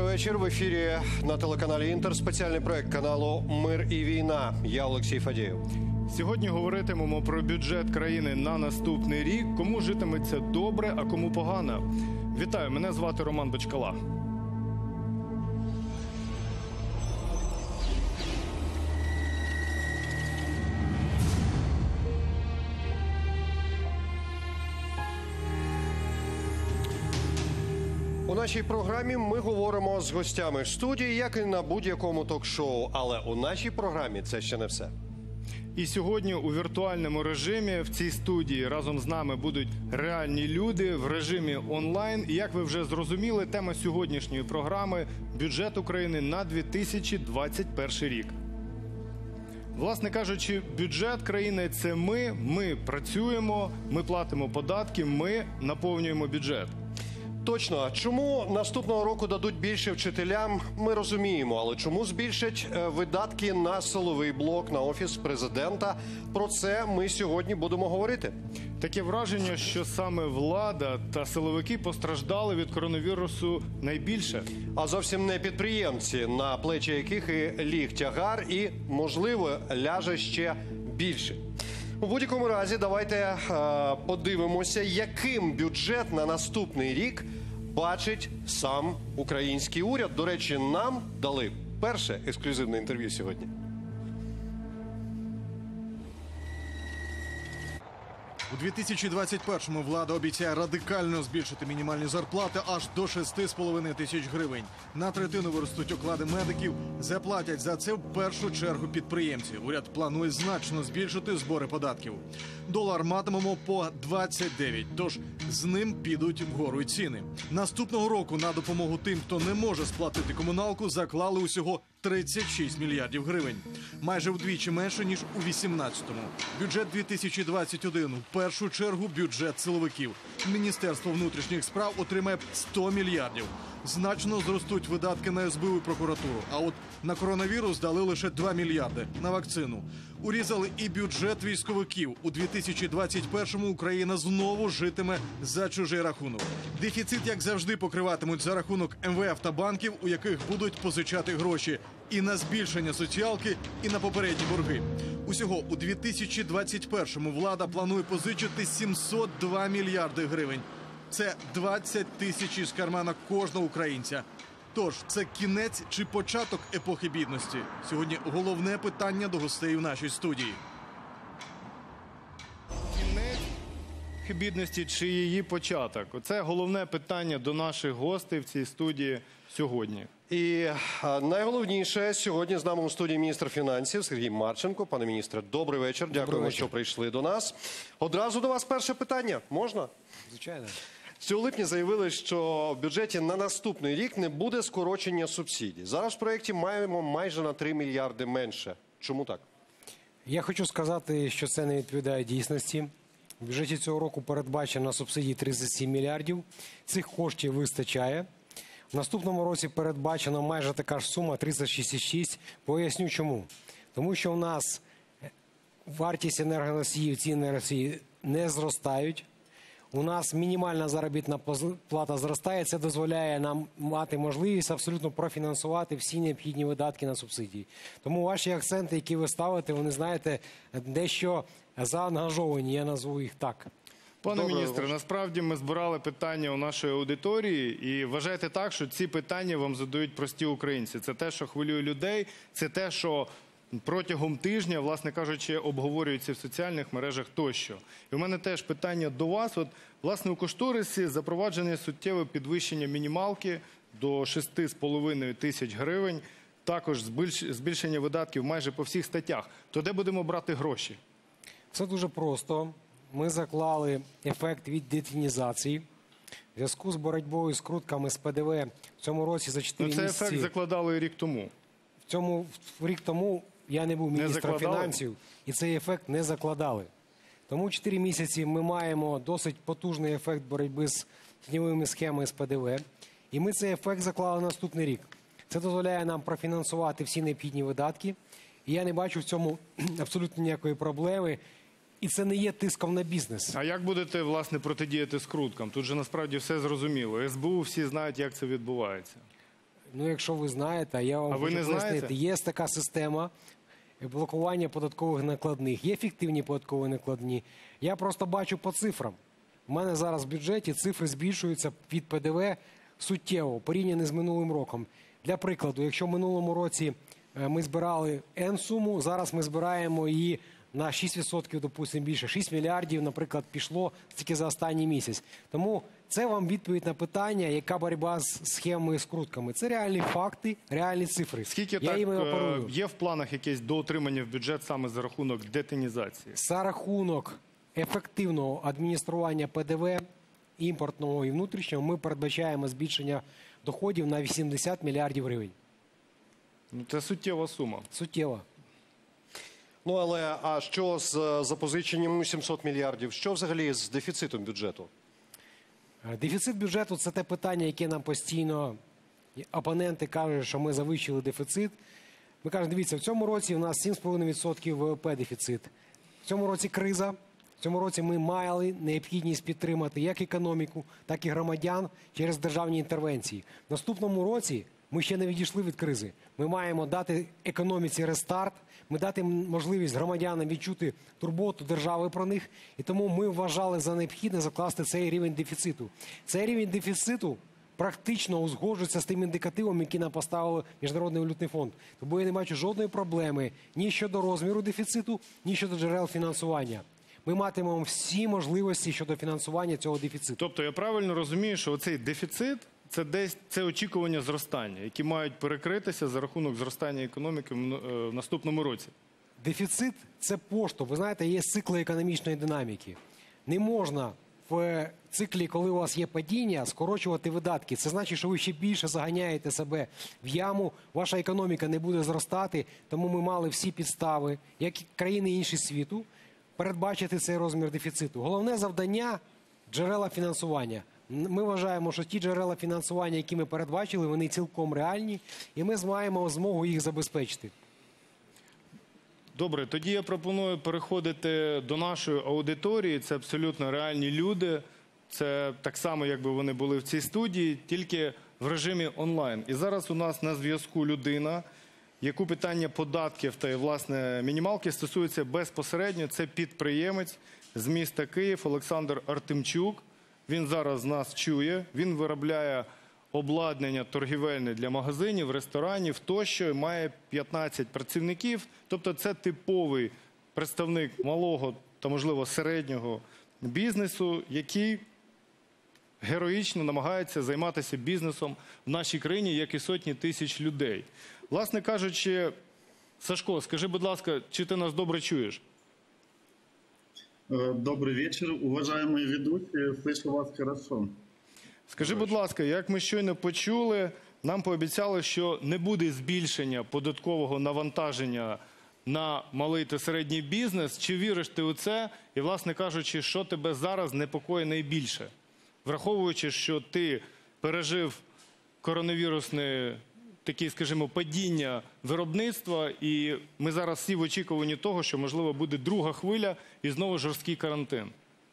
вечір. В ефірі на телеканалі «Інтер» спеціальний проект каналу «Мир і війна». Я Олексій Фадієв. Сьогодні говоритимемо про бюджет країни на наступний рік, кому житиметься добре, а кому погано. Вітаю, мене звати Роман Бочкала. У нашій програмі ми говоримо з гостями студії, як і на будь-якому ток-шоу. Але у нашій програмі це ще не все. І сьогодні у віртуальному режимі в цій студії разом з нами будуть реальні люди в режимі онлайн. І як ви вже зрозуміли, тема сьогоднішньої програми – бюджет України на 2021 рік. Власне кажучи, бюджет країни – це ми. Ми працюємо, ми платимо податки, ми наповнюємо бюджет. Точно. Чому наступного року дадуть більше вчителям, ми розуміємо. Але чому збільшать видатки на силовий блок, на Офіс Президента? Про це ми сьогодні будемо говорити. Таке враження, що саме влада та силовики постраждали від коронавірусу найбільше. А зовсім не підприємці, на плечі яких і ліг тягар, і, можливо, ляже ще більше. У будь-якому разі, давайте подивимося, яким бюджет на наступний рік бачить сам український уряд. До речі, нам дали перше ексклюзивне інтерв'ю сьогодні. У 2021-му влада обіцяє радикально збільшити мінімальні зарплати аж до 6,5 тисяч гривень. На третину виростуть оклади медиків. Заплатять за це в першу чергу підприємці. Уряд планує значно збільшити збори податків. Долар матимемо по 29, тож з ним підуть вгору й ціни. Наступного року на допомогу тим, хто не може сплатити комуналку, заклали усього 36 мільярдів гривень. Майже вдвічі менше, ніж у 2018-му. Бюджет 2021 в першу чергу бюджет силовиків. Міністерство внутрішніх справ отримає 100 мільярдів. Значно зростуть видатки на СБУ і прокуратуру. А от на коронавірус дали лише 2 мільярди на вакцину. Урізали і бюджет військовиків. У 2021-му Україна знову житиме за чужий рахунок. Дефіцит, як завжди, покриватимуть за рахунок МВФ та банків, у яких будуть позичати гроші. І на збільшення соціалки, і на попередні борги. Усього у 2021-му влада планує позичити 702 мільярди гривень. Це 20 тисяч із кармана кожного українця. Тож, це кінець чи початок епохи бідності? Сьогодні головне питання до гостей у нашій студії. Кінець бідності чи її початок? Оце головне питання до наших гостей в цій студії сьогодні. І найголовніше, сьогодні з нами у студії міністр фінансів Сергій Марченко. Пане міністре, добрий вечір. Дякуємо, що прийшли до нас. Одразу до вас перше питання. Можна? Звичайно. У липні заявили, що в бюджеті на наступний рік не буде скорочення субсидій. Зараз в проєкті маємо майже на 3 мільярди менше. Чому так? Я хочу сказати, що це не відповідає дійсності. В бюджеті цього року передбачено субсидії 37 мільярдів. Цих коштів вистачає. В наступному році передбачено майже така ж сума – 36,6. Поясню чому. Тому що у нас вартість енергоносіїв, ціни енергоносіїв не зростають. У нас мінімальна заробітна плата зростає. Це дозволяє нам мати можливість абсолютно профінансувати всі необхідні видатки на субсидії. Тому ваші акценти, які ви ставите, вони, знаєте, дещо заангажовані, я назву їх так. Пане міністре, насправді ми збирали питання у нашої аудиторії і вважайте так, що ці питання вам задають прості українці. Це те, що хвилює людей, це те, що протягом тижня, власне кажучи, обговорюється в соціальних мережах тощо. І у мене теж питання до вас. От, власне, у кошторисі запроваджене суттєве підвищення мінімалки до 6,5 тисяч гривень, також збільшення видатків майже по всіх статтях. То де будемо брати гроші? Все дуже просто. Ми заклали ефект від детінізації. В зв'язку з боротьбою з крутами з ПДВ в цьому році за 4 місяці... Це ефект закладали рік тому. Рік тому я не був міністром фінансів, і цей ефект не закладали. Тому 4 місяці ми маємо досить потужний ефект боротьби з тіньовими схемами з ПДВ. І ми цей ефект заклали на наступний рік. Це дозволяє нам профінансувати всі необхідні видатки. І я не бачу в цьому абсолютно ніякої проблеми. І це не є тиском на бізнес. А як будете, власне, протидіяти скруткам? Тут же насправді все зрозуміло. СБУ всі знають, як це відбувається. Ну, якщо ви знаєте, я вам А ви хочу не пояснити. знаєте? Є така система блокування податкових накладних, є фіктивні податкові накладні. Я просто бачу по цифрам. У мене зараз в бюджеті цифри збільшуються від ПДВ суттєво, порівняно з минулим роком. Для прикладу, якщо в минулому році ми збирали N-суму, зараз ми збираємо її на 6%, допустимо, більше. 6 мільярдів, наприклад, пішло тільки за останній місяць. Тому це вам відповідь на питання, яка боротьба з схемами і скрутками. Це реальні факти, реальні цифри. Скільки Я так їми оперую. є в планах якесь доотримання в бюджет саме за рахунок детінізації? За рахунок ефективного адміністрування ПДВ, імпортного і внутрішнього, ми передбачаємо збільшення доходів на 80 мільярдів гривень. Ну, це суттєва сума. Суттєво. Ну, але а що з запозиченням 700 мільярдів? Що взагалі з дефіцитом бюджету? Дефіцит бюджету – це те питання, яке нам постійно опоненти кажуть, що ми завищили дефіцит. Ми кажемо, дивіться, в цьому році у нас 7,5% ВВП дефіцит. В цьому році криза. В цьому році ми мали необхідність підтримати як економіку, так і громадян через державні інтервенції. В наступному році ми ще не відійшли від кризи. Ми маємо дати економіці рестарт, ми дати можливість громадянам відчути турботу держави про них. І тому ми вважали за необхідне закласти цей рівень дефіциту. Цей рівень дефіциту практично узгоджується з тим індикативом, який нам поставив Міжнародний валютний фонд. Тому я не бачу жодної проблеми ні щодо розміру дефіциту, ні щодо джерел фінансування. Ми матимемо всі можливості щодо фінансування цього дефіциту. Тобто я правильно розумію, що оцей дефіцит це очікування зростання, які мають перекритися за рахунок зростання економіки в наступному році. Дефіцит – це поштовх. Ви знаєте, є цикли економічної динаміки. Не можна в циклі, коли у вас є падіння, скорочувати видатки. Це значить, що ви ще більше заганяєте себе в яму, ваша економіка не буде зростати, тому ми мали всі підстави, як і країни інші світу, передбачити цей розмір дефіциту. Головне завдання – джерела фінансування. Ми вважаємо, що ті джерела фінансування, які ми передбачили, вони цілком реальні, і ми маємо змогу їх забезпечити. Добре, тоді я пропоную переходити до нашої аудиторії. Це абсолютно реальні люди. Це так само, якби вони були в цій студії, тільки в режимі онлайн. І зараз у нас на зв'язку людина, яку питання податків та, власне, мінімалки стосується безпосередньо. Це підприємець з міста Київ Олександр Артемчук. Він зараз нас чує, він виробляє обладнання торгівельне для магазинів, ресторанів тощо, має 15 працівників. Тобто це типовий представник малого та, можливо, середнього бізнесу, який героїчно намагається займатися бізнесом в нашій країні, як і сотні тисяч людей. Власне кажучи, Сашко, скажи, будь ласка, чи ти нас добре чуєш? Добрый вечер, уважаемые ведущие. Слышу вас хорошо. Скажи, будь ласка, як ми щойно почули, нам пообіцяли, що не буде збільшення податкового навантаження на малий та середній бізнес. Чи віриш ти у це? І, власне кажучи, що тебе зараз непокоїть найбільше? Враховуючи, що ти пережив коронавірусне таке, скажімо, падіння виробництва, і ми зараз всі в очікуванні того, що, можливо, буде друга хвиля і знову жорсткий карантин.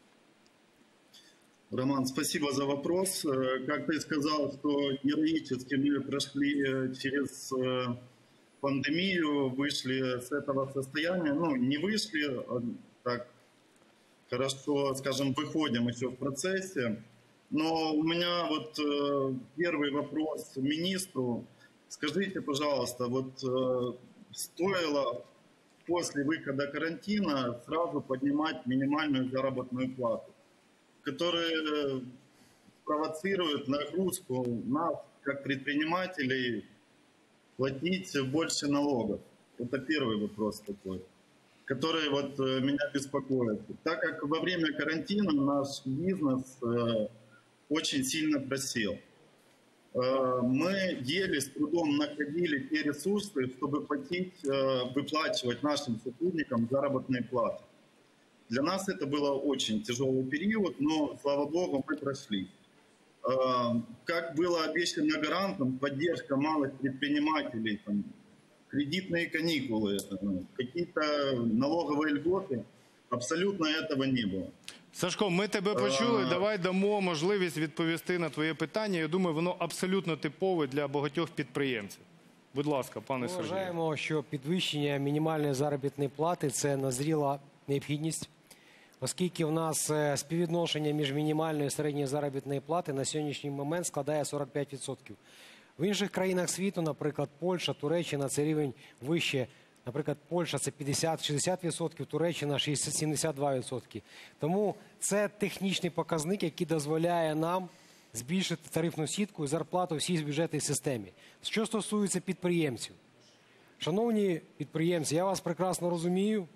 Роман, спасибо за вопрос. Как ты сказал, что героически мы прошли через пандемию, вышли с этого состояния. Ну, не вышли, так хорошо, скажем, выходим еще в процессе. Но у меня вот первый вопрос министру. Скажите, пожалуйста, вот стоило после выхода карантина сразу поднимать минимальную заработную плату, которая провоцирует нагрузку нас, как предпринимателей, платить больше налогов? Это первый вопрос такой, который вот меня беспокоит. Так как во время карантина наш бизнес очень сильно просел. Мы еле с трудом находили те ресурсы, чтобы платить, выплачивать нашим сотрудникам заработные платы. Для нас это был очень тяжелый период, но, слава богу, мы прошли. Как было обещано гарантом, поддержка малых предпринимателей, там, кредитные каникулы, какие-то налоговые льготы, абсолютно этого не было. Сашко, ми тебе почули, давай дамо можливість відповісти на твоє питання. Я думаю, воно абсолютно типове для багатьох підприємців. Будь ласка, пане Ми Сергію. вважаємо, що підвищення мінімальної заробітної плати – це назріла необхідність, оскільки в нас співвідношення між мінімальною і середньою заробітною платою на сьогоднішній момент складає 45%. В інших країнах світу, наприклад, Польща, Туреччина, це рівень вище. Наприклад, Польща – це 50-60%, Туреччина – 60-72%. Тому це технічний показник, який дозволяє нам збільшити тарифну сітку і зарплату всій бюджетній системі. Що стосується підприємців. Шановні підприємці, я вас прекрасно розумію,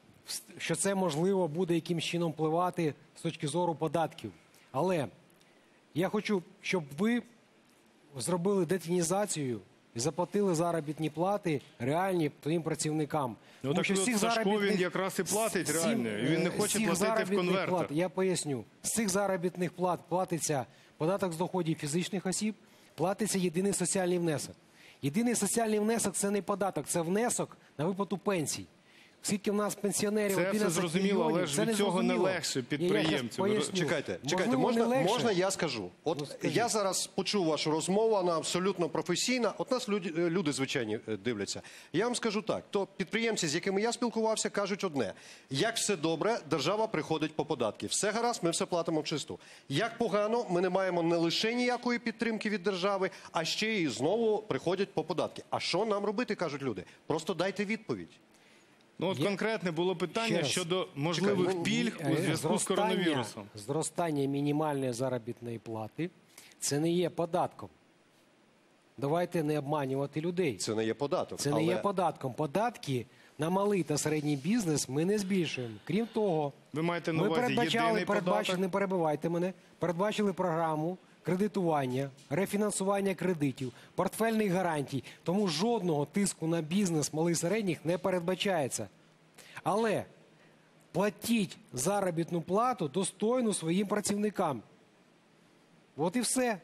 що це, можливо, буде якимось чином впливати з точки зору податків. Але я хочу, щоб ви зробили детінізацію і заплатили заробітні плати реальні твоїм працівникам. Ну так от Сашко, він якраз і платить реально, і він не хоче платити в конвертах. Я поясню. З цих заробітних плат платиться податок з доходів фізичних осіб, платиться єдиний соціальний внесок. Єдиний соціальний внесок – це не податок, це внесок на виплату пенсій. Скільки в нас пенсіонерів, Це 11 все зрозуміло, мільйонів, але ж це від цього не зрозуміло. легше Я підприємцю. щас поясню. Чекайте, Можливо, не легше. можна я скажу? От скажіть. я зараз почув вашу розмову, вона абсолютно професійна. От нас люди звичайні дивляться. Я вам скажу так, то підприємці, з якими я спілкувався, кажуть одне. Як все добре, держава приходить по податки. Все гаразд, ми все платимо чисто. Як погано, ми не маємо не лише ніякої підтримки від держави, а ще й знову приходять по податки. А що нам робити, кажуть люди? Просто дайте відповідь. Ну от конкретне було питання Ще раз. щодо можливих Чекай, пільг у зв'язку з коронавірусом. Зростання мінімальної заробітної плати – це не є податком. Давайте не обманювати людей. Це не є податок. Це не є податком. Податки на малий та середній бізнес ми не збільшуємо. Крім того, Ви маєте на ми увазі єдиний податок? не перебивайте мене, передбачили програму кредитування, рефінансування кредитів, портфельних гарантій. Тому жодного тиску на бізнес малий і середніх не передбачається. Але платіть заробітну плату достойну своїм працівникам. От і все.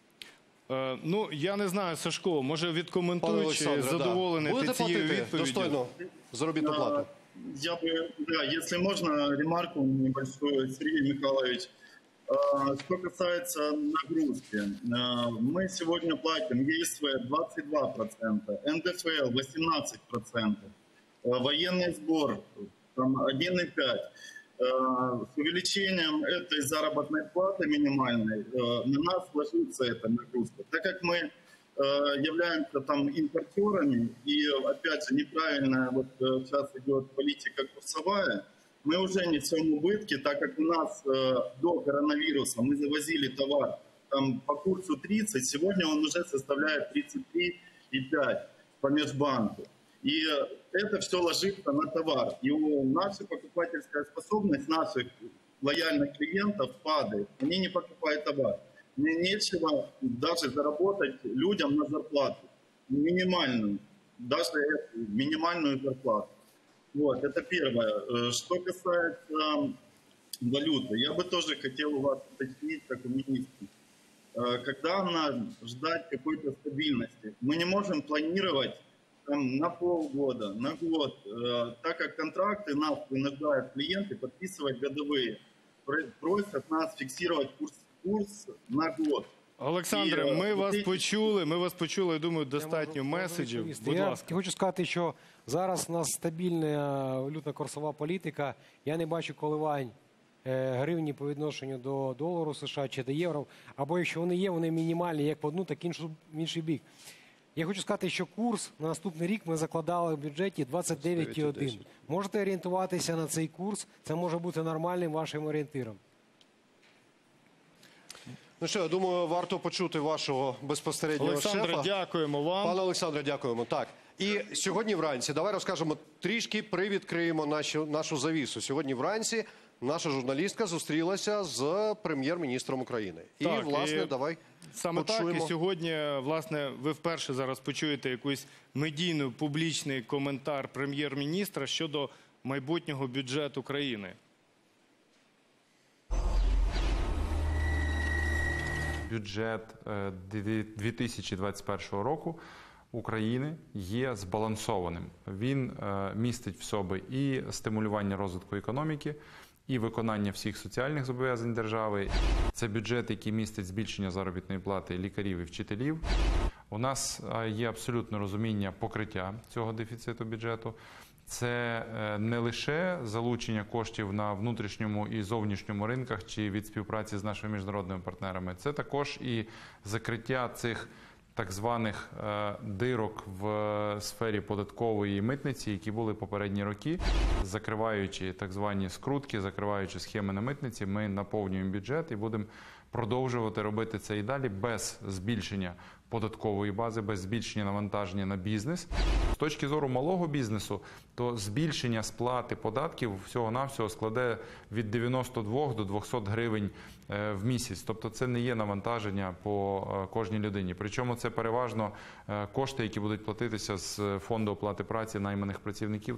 Ну, я не знаю, Сашко, може Пане відкоментуючи, Олександре, задоволений ти будете цією платити відповіддю? достойно заробітну плату? Я бы, да, если можно, ремарку небольшую, Сергей Михайлович. Что касается нагрузки, мы сегодня платим ЕСВ 22%, НДФЛ 18%, военный сбор там 1,5%. С увеличением этой заработной платы минимальной на нас ложится эта нагрузка. Так как мы являемся там импортерами, и опять же неправильная вот сейчас идет политика курсовая, мы уже несем убытки, так как у нас до коронавируса мы завозили товар там, по курсу 30, сегодня он уже составляет 33,5 по межбанку. И это все ложится на товар. И наша покупательская способность наших лояльных клиентов падает. Они не покупают товар. Мне нечего даже заработать людям на зарплату. Минимальную. Даже эту минимальную зарплату. Вот, это первое. Что касается валюты, я бы тоже хотел у вас уточнить, как у министра. Когда нам ждать какой-то стабильности? Мы не можем планировать там, на полгода, на год, так как контракты нас вынуждают клиенты подписывать годовые. Просят нас фиксировать курс на год. Олександре, ми вас почули, я думаю, достатньо меседжів. Будь Я ласка. хочу сказати, що зараз у нас стабільна валютно-курсова політика. Я не бачу коливань гривні по відношенню до долару США чи до євро. Або якщо вони є, вони мінімальні як в одну, так і в інший бік. Я хочу сказати, що курс на наступний рік ми закладали в бюджеті 29,1. Можете орієнтуватися на цей курс, це може бути нормальним вашим орієнтиром. Ну що, я думаю, варто почути вашого безпосереднього Олександре, шефа. дякуємо вам. Пане Олександре, дякуємо. Так. І сьогодні вранці, давай розкажемо, трішки привідкриємо нашу завісу. Сьогодні вранці наша журналістка зустрілася з прем'єр-міністром України. І, Так, власне, і давай Саме почуємо. так, і сьогодні, власне, ви вперше зараз почуєте якийсь медійний, публічний коментар прем'єр-міністра щодо майбутнього бюджету країни. Бюджет 2021 року України є збалансованим. Він містить в собі і стимулювання розвитку економіки, і виконання всіх соціальних зобов'язань держави. Це бюджет, який містить збільшення заробітної плати лікарів і вчителів. У нас є абсолютне розуміння покриття цього дефіциту бюджету. Це не лише залучення коштів на внутрішньому і зовнішньому ринках чи від співпраці з нашими міжнародними партнерами. Це також і закриття цих так званих дирок в сфері податкової і митниці, які були попередні роки. Закриваючи так звані скрутки, закриваючи схеми на митниці, ми наповнюємо бюджет і будемо продовжувати робити це і далі без збільшення податкової бази, без збільшення навантаження на бізнес. З точки зору малого бізнесу, то збільшення сплати податків всього-навсього складе від 92 до 200 гривень в місяць. Тобто це не є навантаження по кожній людині. Причому це переважно кошти, які будуть платитися з фонду оплати праці найманих працівників.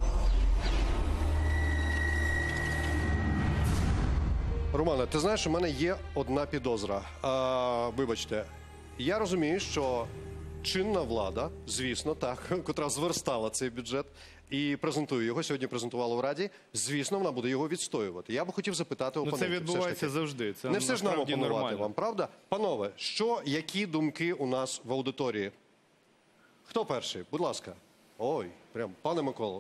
Романе, ти знаєш, у мене є одна підозра. Вибачте, я розумію, що чинна влада, звісно, так, котра зверстала цей бюджет і презентує його, сьогодні презентувала в Раді, звісно, вона буде його відстоювати. Я би хотів запитати опонентів. Це відбувається завжди. Це не все ж нам насправді опонувати нормально. вам, правда? Панове, які думки у нас в аудиторії? Хто перший? Будь ласка. Ой, прям, пане Миколо.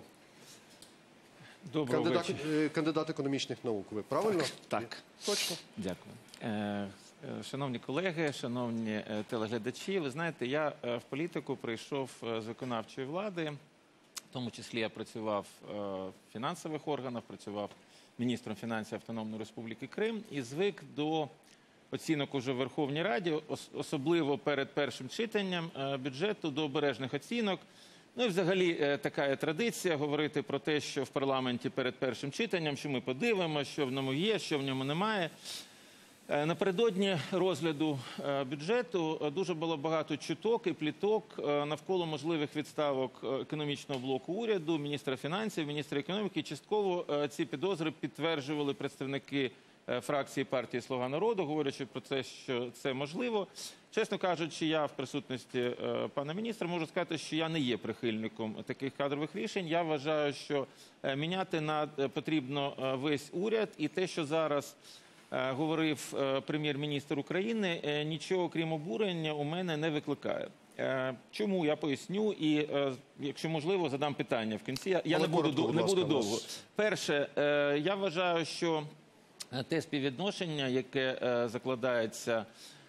Доброго вечора. Кандидат економічних наук. Ви правильно? Так. Точно. Дякую. Шановні колеги, шановні телеглядачі, ви знаєте, я в політику прийшов з виконавчої влади, в тому числі я працював в фінансових органах, працював міністром фінансів Автономної Республіки Крим і звик до оцінок уже в Верховній Раді, особливо перед першим читанням бюджету, до обережних оцінок. Ну і взагалі така є традиція говорити про те, що в парламенті перед першим читанням, що ми подивимося, що в ньому є, що в ньому немає. Напередодні розгляду бюджету дуже було багато чуток і пліток навколо можливих відставок економічного блоку уряду, міністра фінансів, міністра економіки. Частково ці підозри підтверджували представники фракції партії «Слуга народу», говорячи про те, що це можливо. Чесно кажучи, я в присутності пана міністра можу сказати, що я не є прихильником таких кадрових рішень. Я вважаю, що міняти потрібно весь уряд, і те, що зараз говорив прем'єр-міністр України, нічого крім обурення у мене не викликає. Чому? Я поясню і, якщо можливо, задам питання в кінці. Я не буду довго. Перше, я вважаю, що те співвідношення, яке закладається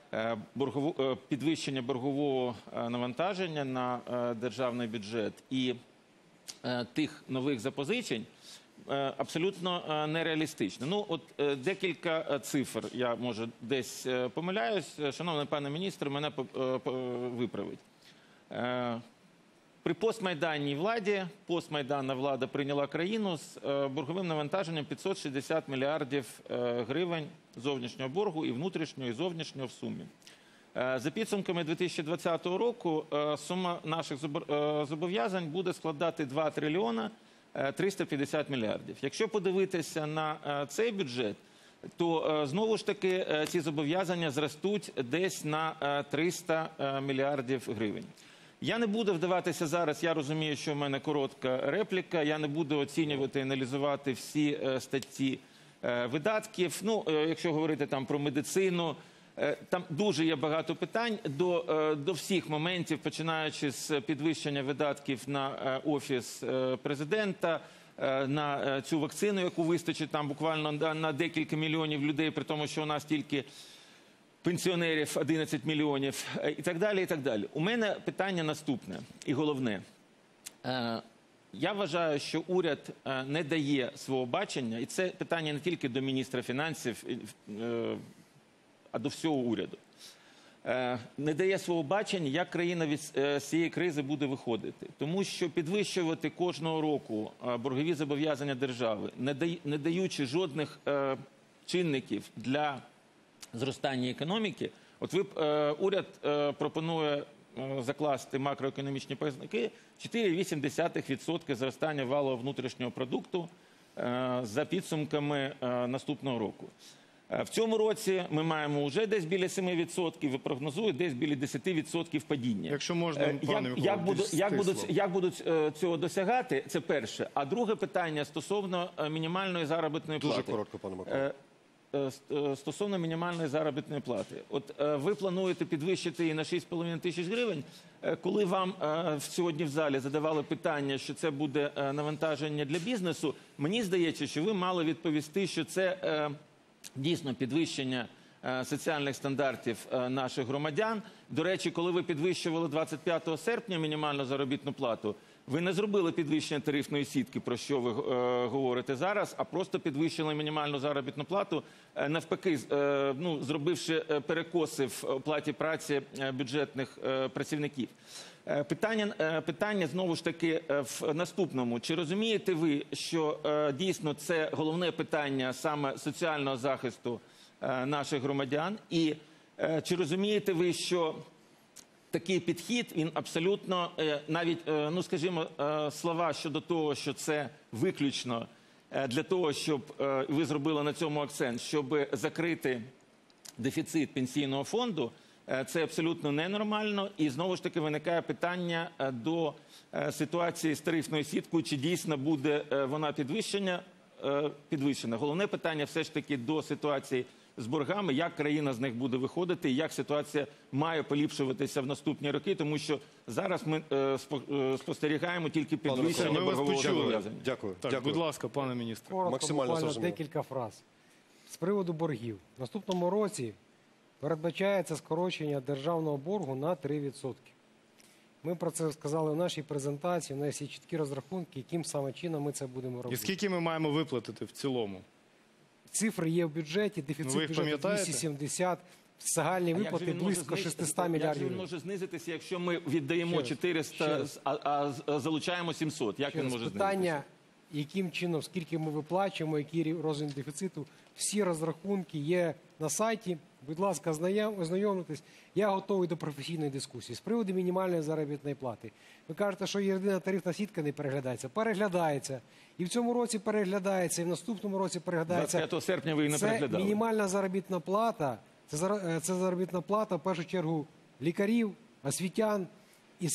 підвищення боргового навантаження на державний бюджет і тих нових запозичень, абсолютно нереалістично. Ну, от декілька цифр, я, може, десь помиляюсь. Шановний пане міністр, мене виправить. При постмайданній владі, постмайданна влада прийняла країну з борговим навантаженням 560 мільярдів гривень зовнішнього боргу і внутрішнього, і зовнішнього в сумі. За підсумками 2020 року сума наших зобов'язань буде складати 2 трильйона 350 мільярдів. Якщо подивитися на цей бюджет, то знову ж таки ці зобов'язання зростуть десь на 300 мільярдів гривень. Я не буду вдаватися зараз, я розумію, що в мене коротка репліка, я не буду оцінювати і аналізувати всі статті видатків. Ну, якщо говорити там про медицину, там дуже є багато питань до всіх моментів, починаючи з підвищення видатків на Офіс президента, на цю вакцину, яку вистачить там буквально на декілька мільйонів людей, при тому, що у нас тільки пенсіонерів 11 мільйонів і так далі, і так далі. У мене питання наступне і головне. Я вважаю, що уряд не дає свого бачення, і це питання не тільки до міністра фінансів, а до всього уряду. Не дає свого бачення, як країна від цієї кризи буде виходити. Тому що підвищувати кожного року боргові зобов'язання держави, не даючи жодних чинників для зростання економіки. От уряд пропонує закласти макроекономічні показники 4,8% зростання валового внутрішнього продукту за підсумками наступного року. В цьому році ми маємо вже десь біля 7% і прогнозують десь біля 10% падіння. Якщо можна, пане Миколо, Як будуть цього досягати, це перше. А друге питання стосовно мінімальної заробітної плати. Дуже коротко, пане Микола. Стосовно мінімальної заробітної плати. От ви плануєте підвищити її на 6,5 тисяч гривень. Коли вам сьогодні в залі задавали питання, що це буде навантаження для бізнесу, мені здається, що ви мали відповісти, що це дійсно підвищення соціальних стандартів наших громадян. До речі, коли ви підвищували 25 серпня мінімальну заробітну плату, ви не зробили підвищення тарифної сітки, про що ви говорите зараз, а просто підвищили мінімальну заробітну плату, навпаки, зробивши перекоси в оплаті праці бюджетних працівників. Питання знову ж таки в наступному. Чи розумієте ви, що дійсно це головне питання саме соціального захисту наших громадян? І чи розумієте ви, що такий підхід, він абсолютно, навіть, скажімо, слова щодо того, що це виключно для того, щоб ви зробили на цьому акцент, щоб закрити дефіцит пенсійного фонду, це абсолютно ненормально. І знову ж таки виникає питання до ситуації з тарифною сіткою, чи дійсно буде вона підвищена. Головне питання все ж таки до ситуації з боргами, як країна з них буде виходити, і як ситуація має поліпшуватися в наступні роки, тому що зараз ми спостерігаємо тільки підвищення боргового зобов'язання. Дякую. Так, Дякую. будь ласка, пане міністре. Коротко, Максимально буквально зрозуміло. декілька фраз. З приводу боргів. В наступному році передбачається скорочення державного боргу на 3%. Ми про це сказали в нашій презентації, у нас є чіткі розрахунки, яким саме чином ми це будемо І робити. скільки ми маємо виплатити в цілому? Цифри є в бюджеті, ви дефіцит їх бюджету пам'ятаєте? 270, загальні виплати близько 600 мільярдів Як же він гривень. може знизитися, якщо ми віддаємо Ще раз, 400, а залучаємо 700? Як він може знизитися? Питання, яким чином, скільки ми виплачуємо, який розмір дефіциту, всі розрахунки є на сайті. Будь ласка, ознайомтесь. Я готовий до професійної дискусії. З приводу мінімальної заробітної плати. Ви кажете, що єдина тарифна сітка не переглядається. Переглядається. І в цьому році переглядається, і в наступному році переглядається. 25 серпня ви її не Це переглядали. мінімальна заробітна плата. Це заробітна плата, в першу чергу, лікарів, освітян і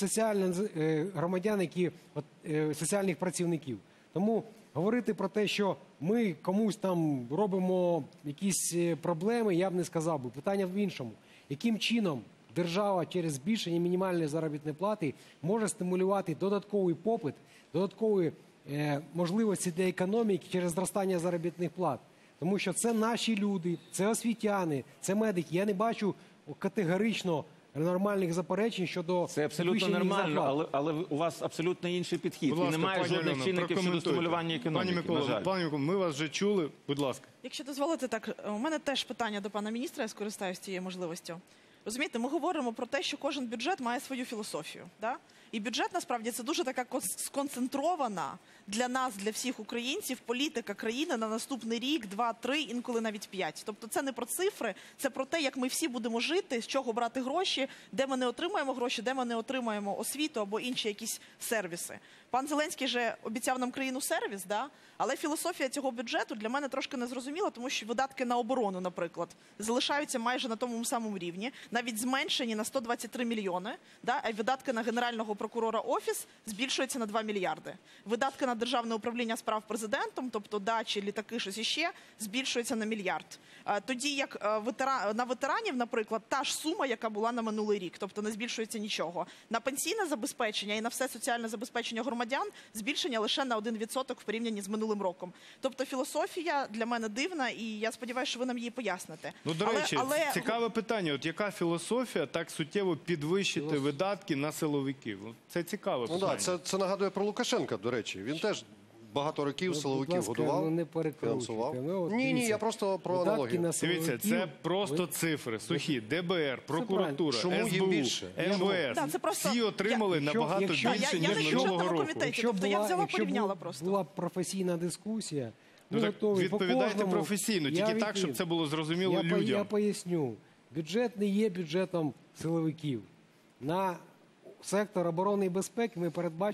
громадян, соціальних працівників. Тому говорити про те, що ми комусь там робимо якісь проблеми, я б не сказав би. Питання в іншому. Яким чином держава через збільшення мінімальної заробітної плати може стимулювати додатковий попит, додаткові можливості для економіки через зростання заробітних плат? Тому що це наші люди, це освітяни, це медики. Я не бачу категорично нормальних заперечень щодо Це абсолютно підвищення їх нормально, зарплат. але у вас абсолютно інший підхід. Будь І ласка, немає пані жодних Альоно, чинників щодо прокоментуйте. стимулювання економіки, Пане на жаль. Микола, ми вас вже чули. Будь ласка. Якщо дозволите, так, у мене теж питання до пана міністра, я скористаюся цією можливістю. Розумієте, ми говоримо про те, що кожен бюджет має свою філософію. Да? І бюджет, насправді, це дуже така сконцентрована для нас, для всіх українців, політика країни на наступний рік, 2, 3, інколи навіть 5. Тобто це не про цифри, це про те, як ми всі будемо жити, з чого брати гроші, де ми не отримаємо гроші, де ми не отримаємо освіту або інші якісь сервіси. Пан Зеленський же обіцяв нам країну-сервіс, да? Але філософія цього бюджету для мене трошки незрозуміла, тому що видатки на оборону, наприклад, залишаються майже на тому самому рівні, навіть зменшені на 123 мільйони, да? А видатки на Генерального прокурора Офіс збільшуються на 2 мільярди. Видатки на Державне управління справ президентом, тобто дачі, літаки, щось іще, збільшується на мільярд. Тоді як на ветеранів, наприклад, та ж сума, яка була на минулий рік, тобто не збільшується нічого. На пенсійне забезпечення і на все соціальне забезпечення громадян збільшення лише на 1% в порівнянні з минулим роком. Тобто філософія для мене дивна, і я сподіваюся, що ви нам її поясните. Ну, до речі, цікаве питання. От яка філософія так суттєво підвищити видатки на силовиків? Це цікаве Ну питання. так, це нагадує про Лукашенка, до речі. Він теж багато років силовиків Будь ласка, годував, не перекручуйте. фінансував. Ну, от Ні, дивіться, я просто про видатки аналогію. на Дивіться, це силовиків, просто цифри. Сухі. ДБР, прокуратура, Чому їм СБУ, більше? МВС. Так, це просто- Всі отримали набагато якщо- більше, Я ніж на минулого бюджетному року. комітеті. Тобто я взяла, порівняла просто. була професійна дискусія, ми Ну, так готові по відповідайте кожному. професійно, Я тільки так, щоб відповім. це було зрозуміло Я людям. поясню. Бюджет не є бюджетом силовиків. На сектор оборони і безпеки ми передбачили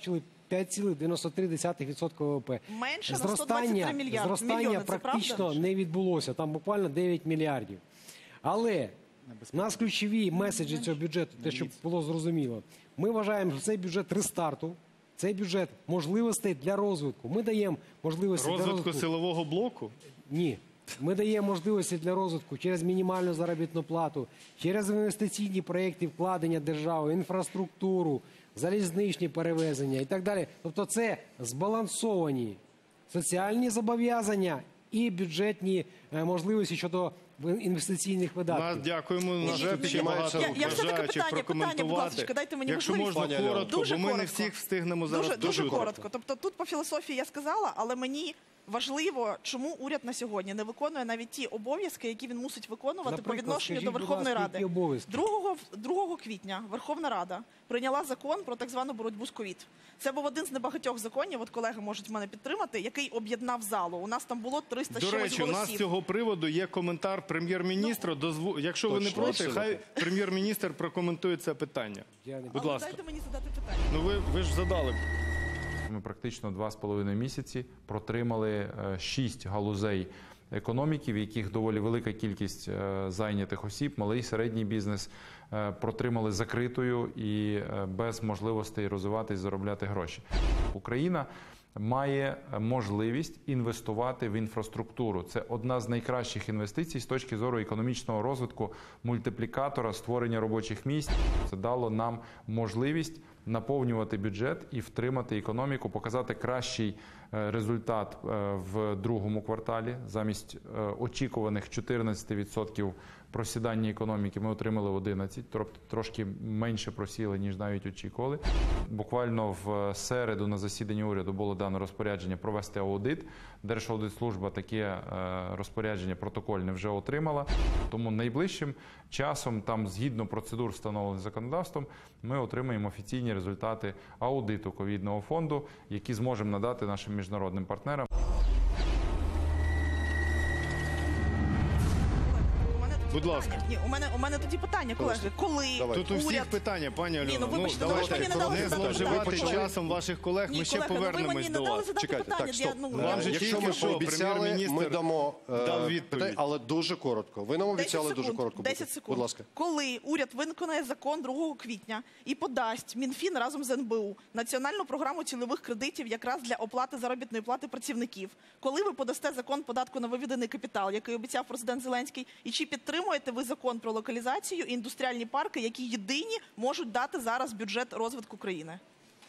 5,93% ВВП. Менше на 123 мільйони. Зростання Це практично правда? не відбулося, там буквально 9 мільярдів. Але у нас ключові меседжі цього бюджету, те, щоб було зрозуміло. Ми вважаємо, що цей бюджет рестарту, цей бюджет можливостей для розвитку. Ми даємо можливості для Розвитку розвитку. силового блоку? Ні. Ми даємо можливості для розвитку через мінімальну заробітну плату, через інвестиційні проєкти вкладення держави, інфраструктуру, залізничні перевезення і так далі. Тобто це збалансовані соціальні зобов'язання і бюджетні можливості щодо інвестиційних видатків. Дякуємо. На жаль, ще ще багато Я все-таки бажаючих питання, будь прокоментувати. ласка, дайте мені Якщо можливість. можна Пані Альона. коротко, Дуже бо ми не коротко. всіх встигнемо зараз Дуже почути. коротко. Тобто тут по філософії я сказала, але мені важливо, чому уряд на сьогодні не виконує навіть ті обов'язки, які він мусить виконувати по Наприклад, відношенню скажіть, до будь Верховної ласка, які Ради. обов'язки? 2 квітня Верховна Рада прийняла закон про так звану боротьбу з ковід. Це був один з небагатьох законів, от колеги можуть мене підтримати, який об'єднав залу. У нас там було 300 До чимось речі, у нас з голосів. цього приводу є коментар прем'єр-міністра. Якщо ви не Точно, проти, абсолютно. хай прем'єр-міністр прокоментує це питання. Я не- Будь Але ласка. дайте мені задати питання. Ну ви ж задали. Ми практично 2,5 місяці протримали 6 галузей економіки, в яких доволі велика кількість зайнятих осіб, малий і середній бізнес протримали закритою і без можливостей розвиватись, заробляти гроші. Україна має можливість інвестувати в інфраструктуру. Це одна з найкращих інвестицій з точки зору економічного розвитку, мультиплікатора, створення робочих місць. Це дало нам можливість наповнювати бюджет і втримати економіку, показати кращий результат в другому кварталі. Замість очікуваних 14% просідання економіки ми отримали 11%, трошки менше просіли, ніж навіть очікували. Буквально в середу на засіданні уряду було дано розпорядження провести аудит. Держаудитслужба таке розпорядження протокольне вже отримала. Тому найближчим часом, там згідно процедур, встановлених законодавством, ми отримаємо офіційні результати аудиту ковідного фонду, які зможемо надати нашим міжнародним партнерам. Будь ласка. Ні, у мене тоді питання, колеги. Коли Тут у всіх уряд... питання, пані Альоно. Ні, ну, вибачте, ви ж давайте мені не дали не задати зловживати питання. часом ваших колег. Ні, Ми ще колеги, ну ви повернемось мені не до дали вас. задати Чекайте, питання. так, стоп. Вам же Якщо тільки ми що пообіцяли, прем'єр-міністр ми дамо дав відповідь. питання, але дуже коротко. Ви нам 10 обіцяли дуже секунд, коротко. 10 бути. секунд. Будь ласка. Коли уряд виконає закон 2 квітня і подасть Мінфін разом з НБУ національну програму цільових кредитів якраз для оплати заробітної плати працівників, коли ви подасте закон податку на виведений капітал, який обіцяв президент Зеленський, і чи підтримуєте ви закон про локалізацію і індустріальні парки, які єдині можуть дати зараз бюджет розвитку країни?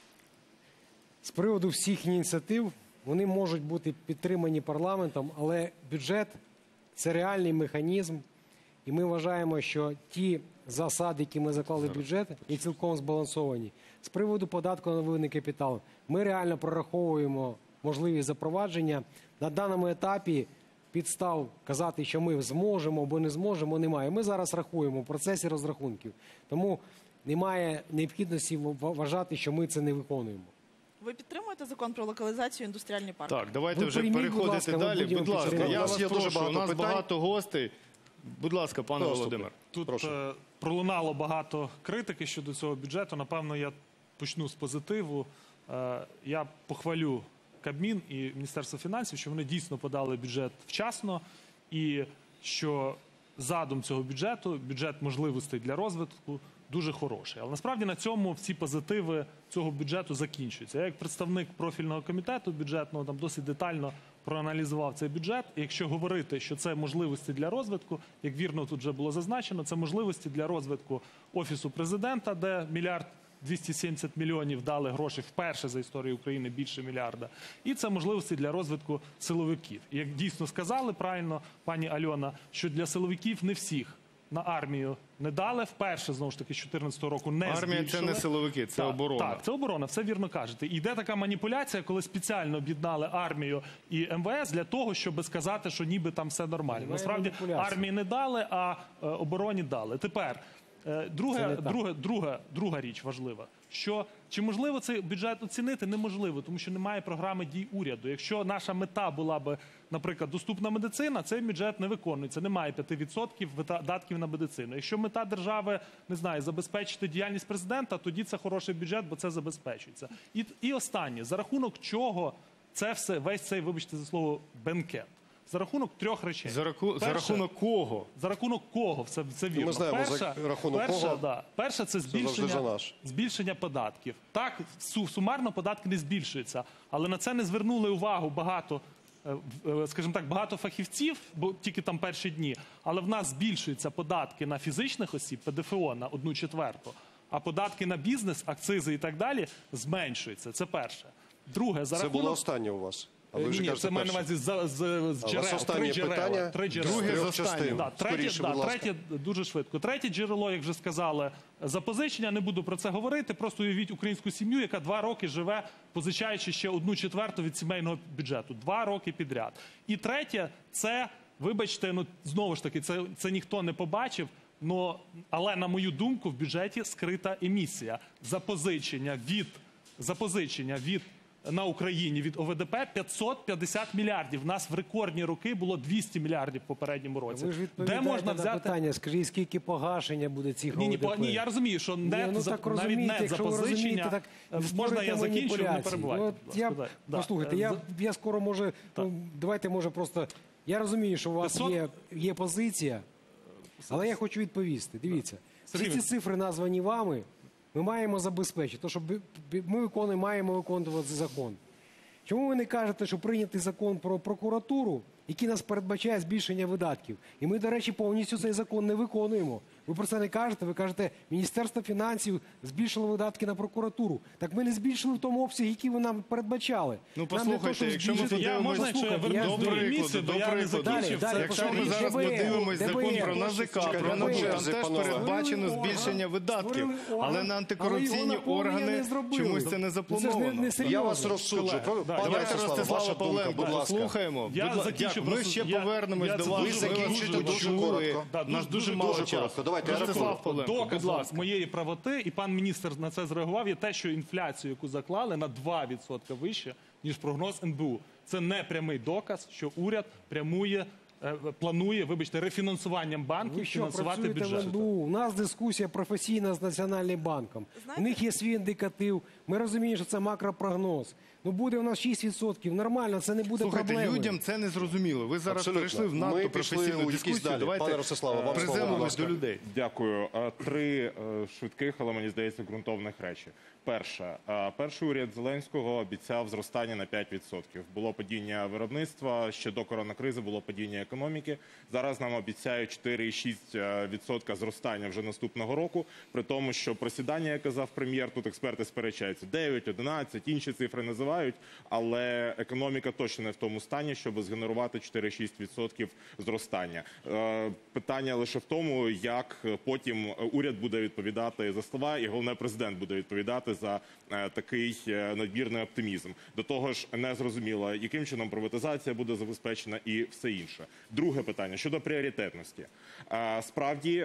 З приводу всіх ініціатив, вони можуть бути підтримані парламентом, але бюджет – це реальний механізм, і ми вважаємо, що ті засади, які ми заклали в бюджет, є цілком збалансовані. З приводу податку на виведений капітал, ми реально прораховуємо можливість запровадження. На даному етапі підстав казати, що ми зможемо або не зможемо, немає. Ми зараз рахуємо в процесі розрахунків, тому немає необхідності вважати, що ми це не виконуємо. Ви підтримуєте закон про локалізацію і індустріальні парки? Так, давайте Ви вже прийміть, будь переходити ласка, ми далі. будемо Будь ласка, підтримувати. я У нас вас є дуже прошу, у багато нас питань. багато гостей. Будь ласка, пане Прошу. Володимир. Тут Прошу. пролунало багато критики щодо цього бюджету. Напевно, я почну з позитиву. Я похвалю Кабмін і Міністерство фінансів, що вони дійсно подали бюджет вчасно і що задум цього бюджету, бюджет можливостей для розвитку, дуже хороший. Але насправді на цьому всі позитиви цього бюджету закінчуються. Я як представник профільного комітету бюджетного там досить детально проаналізував цей бюджет. І якщо говорити, що це можливості для розвитку, як вірно тут вже було зазначено, це можливості для розвитку Офісу президента, де 1 мільярд 270 мільйонів дали грошей вперше за історію України, більше мільярда. І це можливості для розвитку силовиків. І як дійсно сказали правильно пані Альона, що для силовиків не всіх на армію не дали. Вперше, знову ж таки, з 2014 року не збільшили. Армія – це не силовики, це оборона. Так, це оборона, все вірно кажете. І йде така маніпуляція, коли спеціально об'єднали армію і МВС для того, щоб сказати, що ніби там все нормально. Немає Насправді маніпуляції. армії не дали, а обороні дали. Тепер Друга річ важлива, що чи можливо цей бюджет оцінити? Неможливо, тому що немає програми дій уряду. Якщо наша мета була б, наприклад, доступна медицина, цей бюджет не виконується, немає 5% видатків на медицину. Якщо мета держави, не знаю, забезпечити діяльність президента, тоді це хороший бюджет, бо це забезпечується. І останнє, за рахунок чого це все, весь цей, вибачте за слово, бенкет? За рахунок трьох речей. За рахунок кого? За рахунок кого? Це вірно. Ми знаємо, за рахунок кого. Перше, це збільшення податків. Так, сумарно податки не збільшуються, але на це не звернули увагу багато, скажімо так, багато фахівців, бо тільки там перші дні, але в нас збільшуються податки на фізичних осіб, ПДФО на 1/4, а податки на бізнес, акцизи і так далі зменшуються. Це перше. Друге, за рахунок... Це було останнє у вас. Ні, це має на увазі з джерела. Друге з останнім. Третє, дуже швидко. Третє джерело, як вже сказали, запозичення, не буду про це говорити, просто уявіть українську сім'ю, яка 2 роки живе, позичаючи ще 1/4 від сімейного бюджету. 2 роки підряд. І третє, це, вибачте, знову ж таки, це ніхто не побачив, але, на мою думку, в бюджеті скрита емісія. Запозичення від на Україні від ОВДП 550 мільярдів. У нас в рекордні роки було 200 мільярдів в попередньому році. Ви ж відповідаєте на питання, скажіть, скільки погашення буде цих ОВДП? Ні, я розумію, що навіть нет запозичення, можна я закінчу, не перебувайте. Послухайте, я скоро може, давайте може просто, я розумію, що у вас є позиція, але я хочу відповісти. Дивіться, всі ці цифри названі вами, ми маємо забезпечити, тому що ми маємо виконувати закон. Чому ви не кажете, що прийнятий закон про прокуратуру, який нас передбачає збільшення видатків? І ми, до речі, повністю цей закон не виконуємо. Ви про це не кажете, ви кажете, Міністерство фінансів збільшило видатки на прокуратуру. Так ми не збільшили в тому обсязі, який ви нам передбачали. Ну, послухайте, якщо ми подивимося, якщо ми зараз подивимось закон про НАЗК, про НАБУ, там теж передбачено збільшення видатків, але на антикорупційні органи чомусь це не заплановано. Я вас розсуджу. Давайте Ростислава Павленка послухаємо. Ми ще повернемось до вас. Ви закінчуйте дуже коротко. Нас дуже мало часу. Доказ моєї правоти, і пан міністр на це зреагував, є те, що інфляцію, яку заклали, на 2% вище, ніж прогноз НБУ. Це не прямий доказ, що уряд планує, рефінансуванням банків фінансувати бюджет. У нас дискусія професійна з Національним банком. У них є свій індикатив. Ми розуміємо, що це макропрогноз. Буде у нас 6%. Нормально, це не буде проблемою. Слухайте, людям це не зрозуміло. Ви зараз перейшли в надто професійну дискусію. Давайте приземимось до людей. Дякую. 3 швидких, але, мені здається, ґрунтовних речі. Перше. Перший уряд Зеленського обіцяв зростання на 5%. Було падіння виробництва, ще до коронакризи було падіння економіки. Зараз нам обіцяють 4,6% зростання вже наступного року, при тому, що просідання, як казав прем'єр, тут експерти сперечаються, 9, 11, інші цифри називають, але економіка точно не в тому стані, щоб згенерувати 4,6% зростання. Питання лише в тому, як потім уряд буде відповідати за слова, і головне, президент буде відповідати за такий надмірний оптимізм. До того ж, не зрозуміло, яким чином приватизація буде забезпечена і все інше. Друге питання щодо пріоритетності. Справді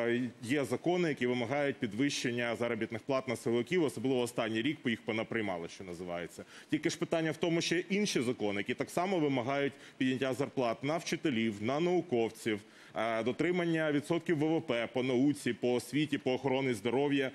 є закони, які вимагають підвищення заробітних плат на силовиків, особливо останній рік їх понаприймали, що називається. Тільки ж питання в тому, що є інші закони, які так само вимагають підняття зарплат на вчителів, на науковців, дотримання відсотків ВВП по науці, по освіті, по охороні здоров'я.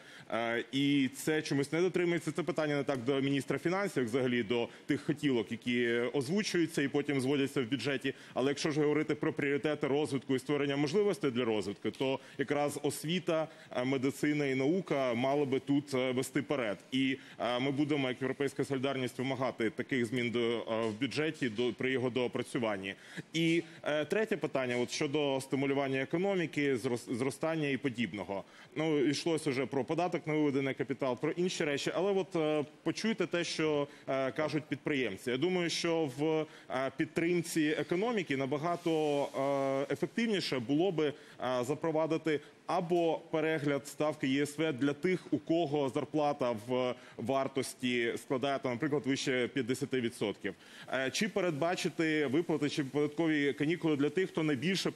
І це чомусь не дотримується. Це питання не так до міністра фінансів, як взагалі до тих хотілок, які озвучуються і потім зводяться в бюджеті. Але якщо ж говорити про пріоритети розвитку і створення можливостей для розвитку, то якраз освіта, медицина і наука мали би тут вести перед. І ми будемо, як Європейська солідарність, вимагати таких змін в бюджеті при його доопрацюванні. І третє питання щодо стимулювання економіки, зростання і подібного. Йшлося вже про податок на виведений капітал, про інші речі, але почуйте те, що кажуть підприємці. Я думаю, що в підтримці економіки набагато ефективніше було би запровадити або перегляд ставки ЄСВ для тих, у кого зарплата в вартості складає, наприклад, вище 50%. Чи передбачити виплати чи податкові канікули для тих, хто найбільше постраждав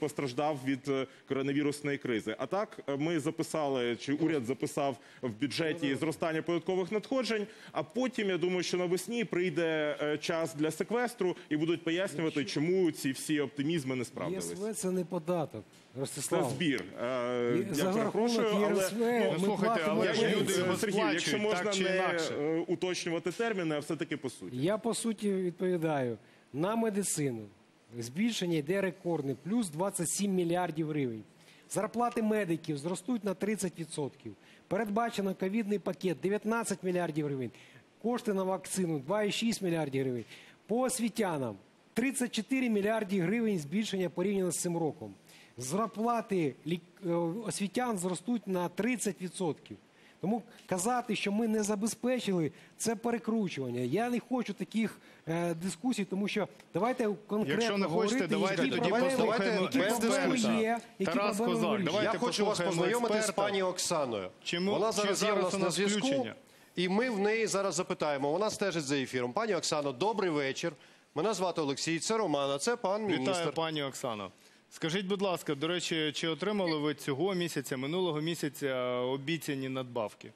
постраждав від коронавірусної кризи. А так ми записали, чи уряд записав в бюджеті зростання податкових надходжень, а потім, я думаю, що навесні прийде час для секвестру і будуть пояснювати, чому ці всі оптимізми не справдились. ЄСВ – це не податок, Це Ростислав. збір. Я За перепрошую, рахунок але... ЄСВ ми слухайте, платимо але ж пенсії. люди його Сергій, якщо сплачують, можна так чи не інакше. уточнювати терміни, а все-таки по суті. Я по суті відповідаю. На медицину збільшення йде рекордне, плюс 27 мільярдів гривень. Зарплати медиків зростуть на 30%. Передбачено ковідний пакет 19 мільярдів гривень. Кошти на вакцину 2,6 мільярдів гривень. По освітянам 34 мільярди гривень збільшення порівняно з цим роком. Зарплати освітян зростуть на 30%. Тому казати, що ми не забезпечили, це перекручування. Я не хочу таких дискусій, тому що давайте конкретно Якщо не хочете, говорити, давайте які тоді проблеми- послухаємо які без проблеми дискусії. є, які Тарас проблеми Козак, вирішуємо. давайте Я хочу вас послухаємо познайомити з експерта. пані Оксаною. Чому- Вона чи зараз є у зараз нас у на нас зв'язку, включення? і ми в неї зараз запитаємо. Вона стежить за ефіром. Пані Оксано, добрий вечір. Мене звати Олексій, це Роман, а це пан міністр. Вітаю, пані Оксано. Скажіть, будь ласка, до речі, чи отримали ви цього місяця, минулого місяця обіцяні надбавки?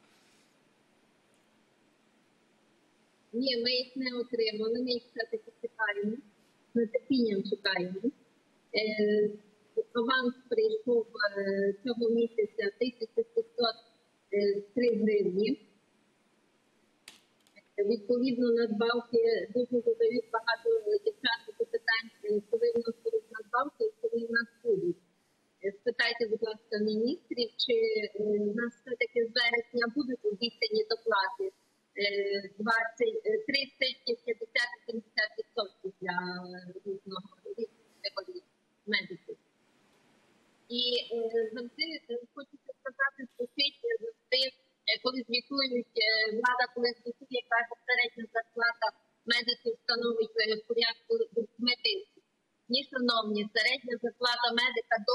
Ні, ми їх не отримали, ми їх все-таки чекаємо, з нетерпінням чекаємо. Аванс прийшов цього місяця 1603 гривні. Відповідно, надбавки дуже задають багато дівчат запитань, коли в нас будуть надбавки і коли в нас будуть. Спитайте, будь ласка, міністрів, чи в нас все-таки з вересня будуть обіцяні доплати 20, 30, 50, 70% для різного категорії медиків. І завжди хочеться сказати, що завжди, коли звітують, влада коли звітує, каже, середня зарплата медиків становить в порядку 8 тисяч. Ні, шановні, середня зарплата медика до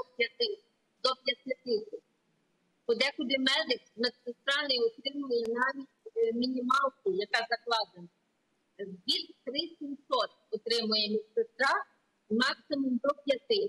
5 тисяч. Подекуди медик, медсестра не отримує навіть мінімалку, яка закладена. Від 3700 отримує медсестра, максимум до 5.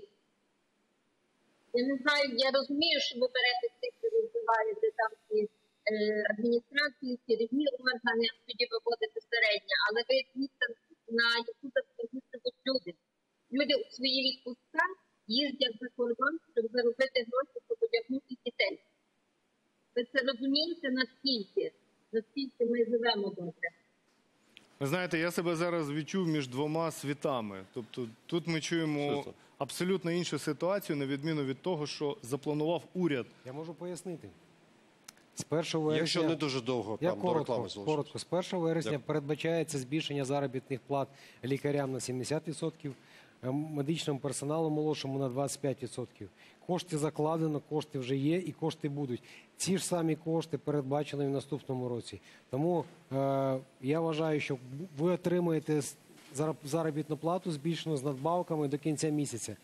Я не знаю, я розумію, що ви берете цифри, розвиваєте там і адміністрацію, керівні органи, а тоді виводите середня. Але ви дивіться, на яку зарплату живуть люди. Люди у свої відпустка їздять за кордон, щоб заробити гроші, щоб одягнути дітей. Ви це розумієте, наскільки ми живемо добре? Ви знаєте, я себе зараз відчув між двома світами. Тобто тут ми чуємо абсолютно іншу ситуацію, на відміну від того, що запланував уряд. Я можу пояснити. З 1 вересня... Якщо не дуже довго, Я там, до реклами коротко. З 1 вересня передбачається збільшення заробітних плат лікарям на 70%, медичному персоналу молодшому на 25%. Кошти закладено, кошти вже є і кошти будуть. Ці ж самі кошти передбачені в наступному році. Тому я вважаю, що ви отримаєте заробітну плату збільшену з надбавками до кінця місяця.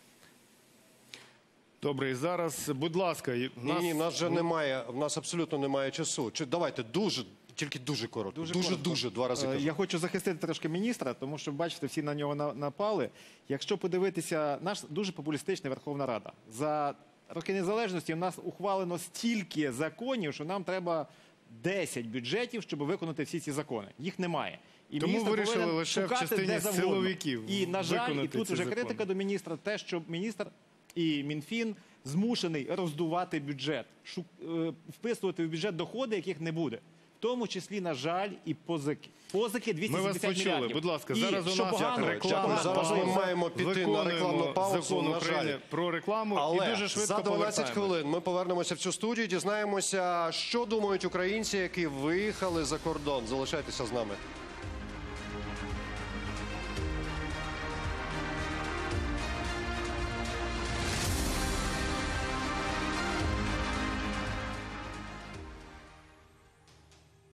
Добре, і зараз, будь ласка, Ні, нас вже немає, в нас абсолютно немає часу. Давайте тільки дуже коротко. Дуже, 2 рази кажу. Я хочу захистити трошки міністра, тому що, бачите, всі на нього напали. Якщо подивитися, наша дуже популістична Верховна Рада. За роки незалежності в нас ухвалено стільки законів, що нам треба 10 бюджетів, щоб виконати всі ці закони. Їх немає. І тому міністр вирішили повинен лише в шукати частині де завгодно. силовиків І, на жаль, і виконати тут ці уже закони. критика до міністра, те, що міністр і Мінфін змушений роздувати бюджет, вписувати в бюджет доходи, яких не буде. В тому числі, на жаль, і позики. Позики 270 Ми вас почули. мільярдів. Будь ласка, І, зараз у що нас погано, реклама. Зараз ми маємо піти на рекламну паузу, Закон на жаль. України про рекламу Але і дуже швидко за 12 повертаємось. хвилин ми повернемося в цю студію, дізнаємося, що думають українці, які виїхали за кордон. Залишайтеся з нами.